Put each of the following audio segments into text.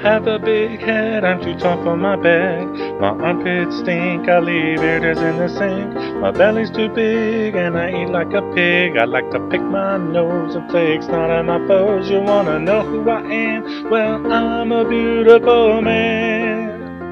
have a big head, I'm too tall for my bed. My armpits stink, I leave areas in the sink. My belly's too big and I eat like a pig. I like to pick my nose and flake snot at my foes. You wanna know who I am? Well, I'm a beautiful man.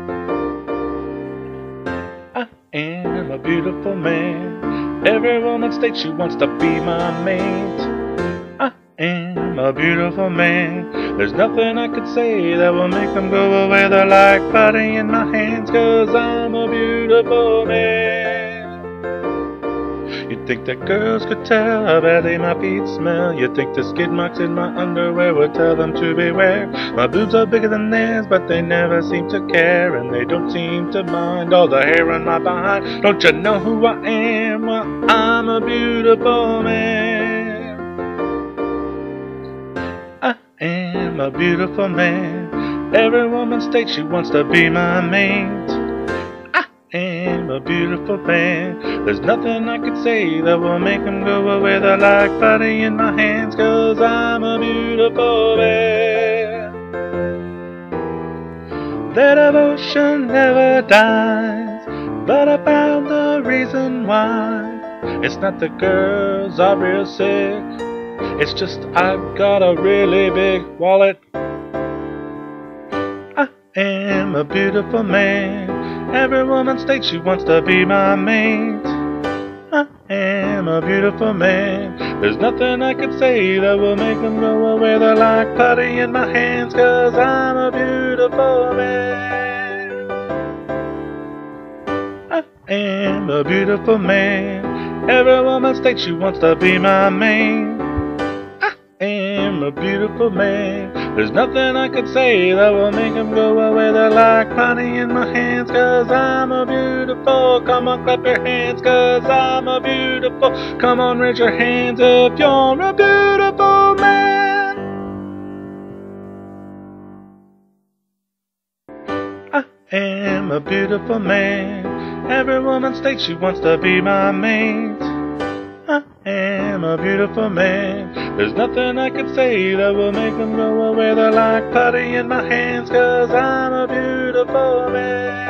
I am a beautiful man. Every woman states she wants to be my mate. I am a beautiful man. There's nothing I could say that will make them go away. They're like putty in my hands, 'cause I'm a beautiful man. You'd think that girls could tell how badly my feet smell. You'd think the skid marks in my underwear would tell them to beware. My boobs are bigger than theirs, but they never seem to care, and they don't seem to mind all the hair on my behind. Don't you know who I am? Well, I'm a beautiful man. I am a beautiful man. Every woman states she wants to be my mate. I am a beautiful man. There's nothing I could say that will make them go away. They're like putty in my hands, 'cause I'm a beautiful man. Their devotion never dies, but I found the reason why. It's not the girls are real sick, it's just I've got a really big wallet. I am a beautiful man. Every woman states she wants to be my mate. I am a beautiful man. There's nothing I could say that will make them go away. They're like putty in my hands, 'cause I'm a beautiful man. I am a beautiful man. Every woman states she wants to be my mate. I am a beautiful man. There's nothing I could say that will make them go away. They're like putty in my hands, 'cause I'm a beautiful. Come on, clap your hands, 'cause I'm a beautiful. Come on, raise your hands if you're a beautiful man. I am a beautiful man. Every woman states she wants to be my mate. I am a beautiful man. There's nothing I could say that will make them go away. They're like putty in my hands, 'cause I'm a beautiful man.